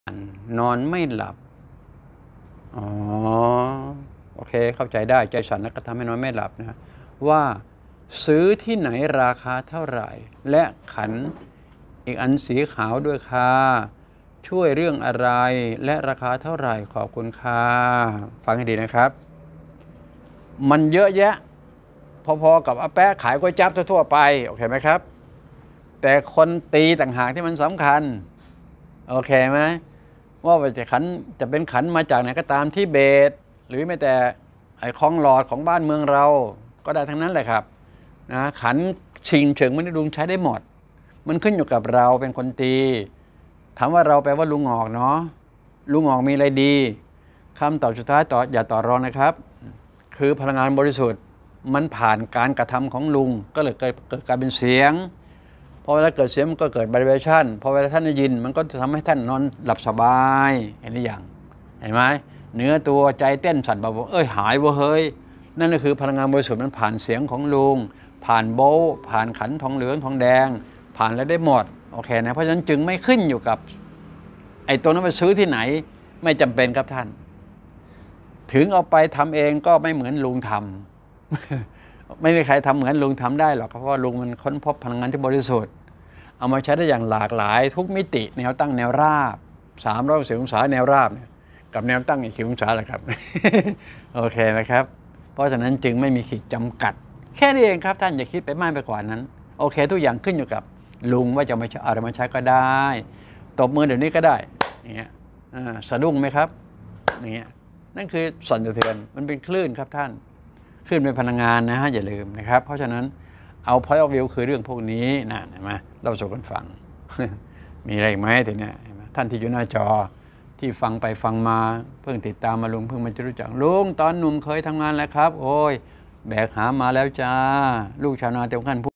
นอนไม่หลับอ๋อโอเคเข้าใจได้ใจสั่นแล้วก็ทำให้นอนไม่หลับนะว่าซื้อที่ไหนราคาเท่าไหร่และขันอีกอันสีขาวด้วยค่ะช่วยเรื่องอะไรและราคาเท่าไหร่ขอบคุณค่ะฟังให้ดีนะครับมันเยอะแยะพอๆกับอาแปะขายก๋วยจั๊บทั่วๆไปโอเคไหมครับแต่คนตีต่างหากที่มันสำคัญโอเคไหมว่าจะเป็นขันมาจากไหนก็ตามที่เบสหรือแม้แต่ไอ้คลองหลอดของบ้านเมืองเราก็ได้ทั้งนั้นแหละครับนะขันชิงเฉิงมันดุงใช้ได้หมดมันขึ้นอยู่กับเราเป็นคนตีถามว่าเราแปลว่าลุงออกเนาะลุงออกมีอะไรดีคำตอบสุดท้ายอย่าต่อรองนะครับคือพลังงานบริสุทธิ์มันผ่านการกระทำของลุงก็เลยเกิดการเป็นเสียงพอเวลาเกิดเสียงมันก็เกิด vibration พอเวลาท่านได้ยินมันก็จะทำให้ท่านนอนหลับสบายเห็นหรือยังเห็นไหมเนื้อตัวใจเต้นสั่นบอกหายเว้ยเฮ้ยนั่นก็คือพลังงานบริสุทธิ์มันผ่านเสียงของลุงผ่านโบว์ผ่านขันทองเหลืองทองแดงผ่านแล้วได้หมดโอเคนะเพราะฉะนั้นจึงไม่ขึ้นอยู่กับไอ้ตัวนั้นไปซื้อที่ไหนไม่จำเป็นครับท่านถึงเอาไปทำเองก็ไม่เหมือนลุงทำ ไม่มีใครทำเหมือนลุงทำได้หรอกเพราะว่าลุงมันค้นพบพลังงานที่บริสุทธิ์เอามาใช้ได้อย่างหลากหลายทุกมิติแนวตั้งแนวราบ360 องศาแนวราบกับแนวตั้งอีกกี่องศาแหละครับ โอเคนะครับเพราะฉะนั้นจึงไม่มีขีดจำกัดแค่นี้เองครับท่านอย่าคิดไปมากไปกว่านั้นโอเคทุกอย่างขึ้นอยู่กับลุงว่าจะมาอะไรมาใช้ก็ได้ตบมือเดี๋ยวนี้ก็ได้อย่างเงี้ยสะดุ้งไหมครับอย่างเงี้ยนั่นคือสั่นสะเทือนมันเป็นคลื่นครับท่านขึ้นเป็นพลังงานนะฮะอย่าลืมนะครับเพราะฉะนั้นเอา point of view คือเรื่องพวกนี้นะเห็นไหมเราสู่กันฟัง มีอะไรอีกไหมทีนี้ท่านที่อยู่หน้าจอที่ฟังไปฟังมาเพิ่งติดตามมาลุงเพิ่งมาจะรู้จักลุงตอนหนุ่มเคยทำงานแล้วครับโอ้ยแบกหามาแล้วจ้าลูกชาวนาเต็มขั้น